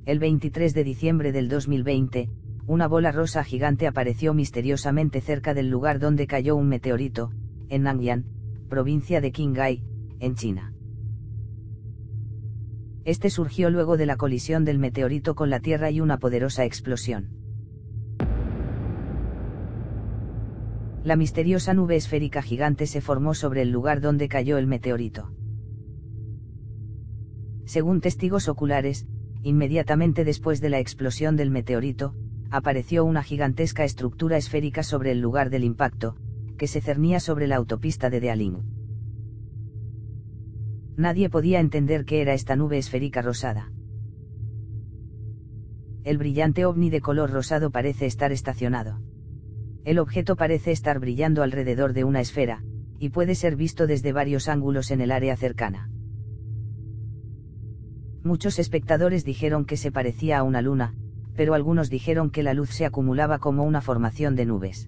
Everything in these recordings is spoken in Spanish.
El 23 de diciembre del 2020, una bola rosa gigante apareció misteriosamente cerca del lugar donde cayó un meteorito, en Nanyang, provincia de Qinghai, en China. Este surgió luego de la colisión del meteorito con la Tierra y una poderosa explosión. La misteriosa nube esférica gigante se formó sobre el lugar donde cayó el meteorito. Según testigos oculares, inmediatamente después de la explosión del meteorito, apareció una gigantesca estructura esférica sobre el lugar del impacto, que se cernía sobre la autopista de Dealing. Nadie podía entender qué era esta nube esférica rosada. El brillante ovni de color rosado parece estar estacionado. El objeto parece estar brillando alrededor de una esfera, y puede ser visto desde varios ángulos en el área cercana. Muchos espectadores dijeron que se parecía a una luna, pero algunos dijeron que la luz se acumulaba como una formación de nubes.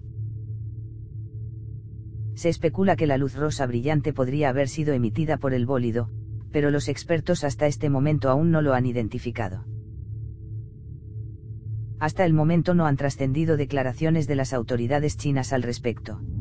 Se especula que la luz rosa brillante podría haber sido emitida por el bólido, pero los expertos hasta este momento aún no lo han identificado. Hasta el momento no han trascendido declaraciones de las autoridades chinas al respecto.